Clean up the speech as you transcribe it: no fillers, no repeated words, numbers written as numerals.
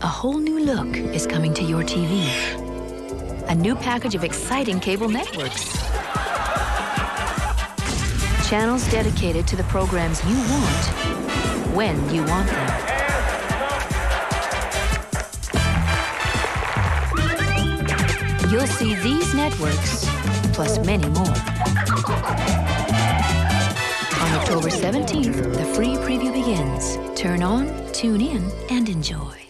A whole new look is coming to your TV. A new package of exciting cable networks. Channels dedicated to the programs you want, when you want them. You'll see these networks, plus many more. On October 17th, the free preview begins. Turn on, tune in, and enjoy.